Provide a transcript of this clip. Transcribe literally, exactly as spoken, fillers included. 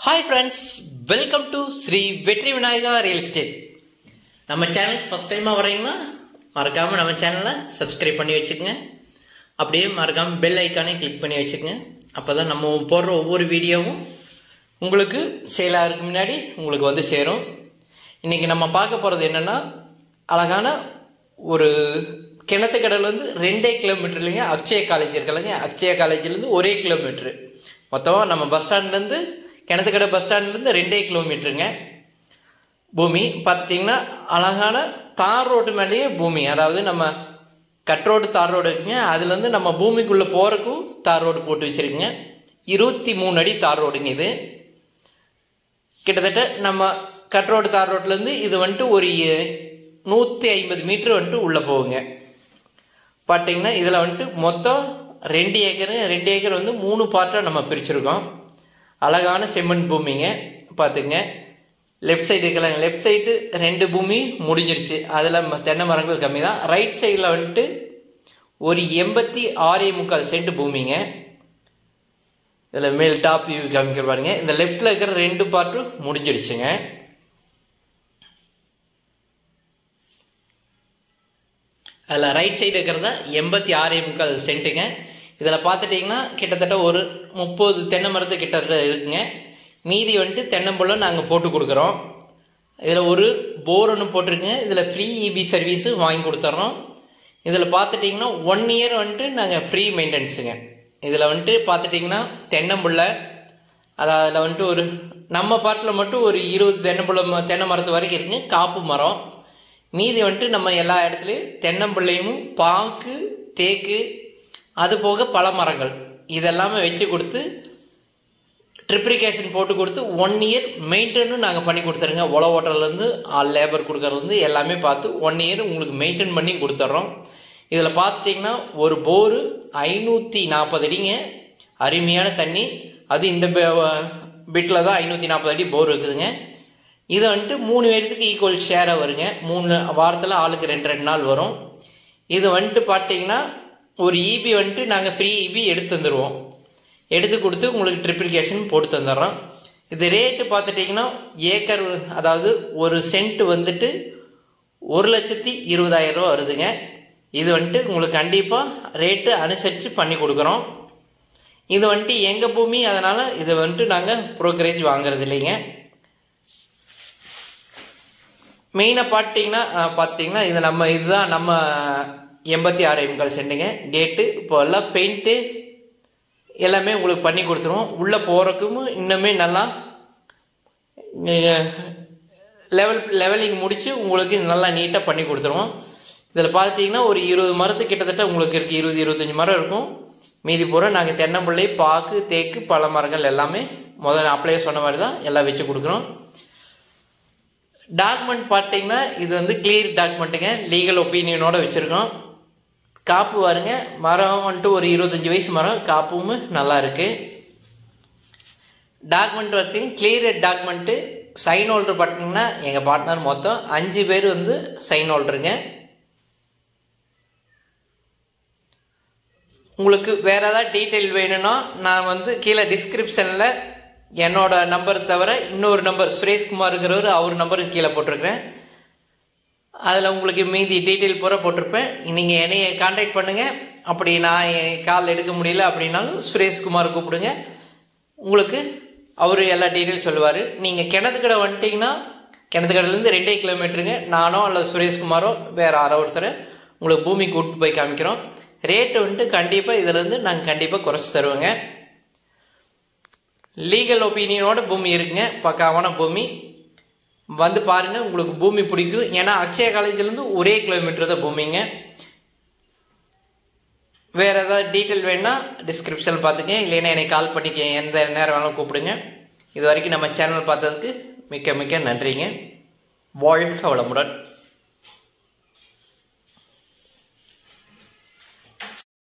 Hi friends, welcome to Sri Vetri Vinayaka Real Estate. நம்ம channel first டைமா வரீங்கன்னா மறக்காம நம்ம சேனலை சப்ஸ்கிரைப் பண்ணி வச்சுக்கங்க. அப்படியே மறக்காம பெல் ஐகானை கிளிக் பண்ணி வச்சுக்கங்க. அப்பதான் நம்ம போடுற ஒவ்வொரு வீடியோவும் உங்களுக்கு சேல் ஆகிறதுக்கு முன்னாடி உங்களுக்கு வந்து சேரும். இன்னைக்கு நம்ம பார்க்க போறது என்னன்னா அழகான ஒரு கிணத்துக்கடல வந்து ரெண்டே கிலோமீட்டர் இல்லைங்க. அக்ஷய காலேஜ் இருக்கலங்க. அக்ஷய காலேஜ்ல இருந்து ஒரே கிலோமீட்டர். மொத்தம் நம்ம பஸ் ஸ்டாண்ட்ல இருந்து கிணத்துக்கடை பஸ் ஸ்டாண்ட்லேருந்து ரெண்டே கிலோமீட்டருங்க. பூமி பார்த்துட்டிங்கன்னா அழகான தார் ரோடு மேலேயே பூமி, அதாவது நம்ம கட் ரோடு தார் ரோடு இருக்குங்க. அதுலேருந்து நம்ம பூமிக்குள்ளே போகிறக்கும் தார் ரோடு போட்டு வச்சுருக்குங்க. இருபத்தி மூணு அடி தார் ரோடுங்க. இது கிட்டத்தட்ட நம்ம கட் ரோடு தார் ரோட்லேருந்து இது வந்துட்டு ஒரு நூற்றி ஐம்பது மீட்ரு வந்துட்டு உள்ளே போகுங்க. பார்த்தீங்கன்னா இதில் வந்துட்டு மொத்தம் ரெண்டு ஏக்கரு ரெண்டு ஏக்கர் வந்து மூணு பார்ட்டாக நம்ம பிரிச்சுருக்கோம். அழகான செம்மண் பூமிங்க. பார்த்துங்க, லெஃப்ட் சைடு இருக்கலாங்க. லெஃப்ட் சைடு ரெண்டு பூமி முடிஞ்சிருச்சு, அதில் தென்னை மரங்கள் கம்மி தான். ரைட் சைடில் வந்துட்டு ஒரு எண்பத்தி ஆறே முக்கால் சென்ட் பூமிங்க. இதில் மேல் டாப் வியூ காமிக்கிற பாருங்க. இந்த லெஃப்டில் இருக்கிற ரெண்டு பார்ட்டும் முடிஞ்சிருச்சுங்க. அதில் ரைட் சைடு இருக்கிறதா எண்பத்தி ஆறே முக்கால் சென்ட்டுங்க. இதில் பார்த்துட்டிங்கன்னா கிட்டத்தட்ட ஒரு முப்பது தென்னை மரத்து கிட்ட இருக்குங்க. மீதி வந்துட்டு தென்னம்பழம் நாங்கள் போட்டு கொடுக்குறோம். இதில் ஒரு போர் ஒன்று போட்டிருக்குங்க. இதில் ஃப்ரீ இபி சர்வீஸு வாங்கி கொடுத்துட்றோம். இதில் பார்த்துட்டிங்கன்னா ஒன் இயர் வந்துட்டு நாங்கள் ஃப்ரீ மெயின்டெனன்ஸுங்க. இதில் வந்துட்டு பார்த்துட்டிங்கன்னா தென்னம்புள்ளை, அதாவது அதில் வந்துட்டு ஒரு நம்ம பாட்டில் மட்டும் ஒரு இருபது தென்னம்புள்ள தென்னை மரத்து வரைக்கும் இருக்குங்க. காப்பு மரம் மீதி வந்துட்டு நம்ம எல்லா இடத்துலையும் தென்னம்பிள்ளையும் பாக்கு தேக்கு அது போக பல மரங்கள் இதெல்லாமே வச்சு கொடுத்து ட்ரிப்ளிகேஷன் போட்டு கொடுத்து ஒன் இயர் மெயின்டெனும் நாங்கள் பண்ணி கொடுத்துருங்க. உழ ஓட்டர்லேருந்து ஆள் லேபர் கொடுக்கறதுலேருந்து எல்லாமே பார்த்து ஒன் இயர் உங்களுக்கு மெயின்டைன் பண்ணி கொடுத்துட்றோம். இதில் பார்த்துட்டிங்கன்னா ஒரு போரு ஐநூற்றி நாற்பது அடிங்க. அருமையான தண்ணி. அது இந்த பிட்டில் தான் ஐநூற்றி நாற்பது அடி போர் இருக்குதுங்க. இதை வந்துட்டு மூணு பேருக்கு ஈக்குவல் ஷேராக வருங்க. மூணு வாரத்தில் ஆளுக்கு ரெண்டு ரெண்டு நாள் வரும். இது வந்துட்டு பார்த்தீங்கன்னா ஒரு இபி வந்துட்டு நாங்கள் ஃப்ரீ இபி எடுத்து தந்துடுவோம். எடுத்து கொடுத்து உங்களுக்கு ட்ரிப்ளிகேஷன் போட்டு தந்துடுறோம். இது ரேட்டு பார்த்துட்டிங்கன்னா ஏக்கர், அதாவது ஒரு சென்ட் வந்துட்டு ஒரு லட்சத்தி இருபதாயிரம் ரூபா வருதுங்க. இது வந்துட்டு உங்களுக்கு கண்டிப்பாக ரேட்டு அனுசரித்து பண்ணி கொடுக்குறோம். இது வந்துட்டு எங்கள் பூமி, அதனால் இது வந்துட்டு நாங்கள் ப்ரோக்கரேஜ் வாங்குறது இல்லைங்க. மெயினாக பார்த்துட்டிங்கன்னா பார்த்துட்டிங்கன்னா இது நம்ம இதுதான் நம்ம எண்பத்தி ஆறு முக்கால் சென்ட்டுங்க. கேட்டு இப்போ எல்லாம் பெயிண்ட்டு எல்லாமே உங்களுக்கு பண்ணி கொடுத்துருவோம். உள்ளே போகிறக்கும் இன்னுமே நல்லா லெவல் லெவலிங் முடித்து உங்களுக்கு நல்லா நீட்டாக பண்ணி கொடுத்துருவோம். இதில் பார்த்துட்டிங்கன்னா ஒரு இருபது மரத்து கிட்டத்தட்ட உங்களுக்கு இருக்குது. இருபது இருபத்தஞ்சி மரம் இருக்கும். மீதி பூரா நாங்கள் தென்னம்பிள்ளை பாக்கு தேக்கு பல மரங்கள் எல்லாமே முதல்ல அப்ளையே சொன்ன மாதிரி தான் எல்லாம் வச்சு கொடுக்குறோம். டாக்குமெண்ட் பார்த்தீங்கன்னா இது வந்து கிளியர் டாக்குமெண்ட்டுங்க. லீகல் ஒப்பீனியனோட வச்சுருக்கோம். காப்பு பாருங்க, மரம் வந்துட்டு ஒரு இருபத்தஞ்சி வயசு மரம், காப்பும் நல்லா இருக்குது. டாக்குமெண்ட் பார்த்தீங்கன்னா கிளியர் டாக்குமெண்ட்டு. சைன் ஹோல்டர் பார்த்தீங்கன்னா எங்கள் பார்ட்னர் மொத்தம் அஞ்சு பேர் வந்து சைன் ஹோல்டருங்க. உங்களுக்கு வேறு ஏதாவது டீட்டெயில் வேணும்னா நான் வந்து கீழே டிஸ்கிரிப்ஷனில் என்னோட நம்பர் தவிர இன்னொரு நம்பர் சுரேஷ்குமார் இருக்கிறவர் அவர் நம்பருக்கு கீழே போட்டிருக்கிறேன். அதில் உங்களுக்கு மீதி டீட்டெயில் பூரா போட்டிருப்பேன். நீங்கள் என்னையை கான்டாக்ட் பண்ணுங்கள். அப்படி நான் கால் எடுக்க முடியல அப்படின்னாலும் சுரேஷ்குமார் கூப்பிடுங்க. உங்களுக்கு அவர் எல்லா டீட்டெயில் சொல்லுவார். நீங்கள் கிணத்துக்கடை வந்துட்டிங்கன்னா கிணத்துக்கடையிலேருந்து ரெண்டே கிலோமீட்டருங்க. நானோ அல்லது சுரேஷ்குமாரோ வேறு யாரோ ஒருத்தர் உங்களுக்கு பூமி கூப்பிட்டு போய் காமிக்கிறோம். ரேட்டு வந்துட்டு கண்டிப்பாக இதிலேருந்து நாங்கள் கண்டிப்பாக குறைச்சி தருவோங்க. லீகல் ஒப்பீனியனோட பூமி இருக்குங்க. பக்காவான பூமி. வந்து பாருங்கள், உங்களுக்கு பூமி பிடிக்கும். ஏன்னா அக்ஷய காலேஜ்லேருந்து ஒரே கிலோமீட்டர் தான் பூமிங்க. வேறு ஏதாவது டீட்டெயில் வேணுன்னா டிஸ்கிரிப்ஷனில் பார்த்துங்க. இல்லைன்னா என்னை கால் பண்ணிக்க, எந்த நேரம் வேணாலும் கூப்பிடுங்க. இது வரைக்கும் நம்ம சேனல் பார்த்ததுக்கு மிக்க மிக்க நன்றிங்க. வாழ்க வளமுடன்.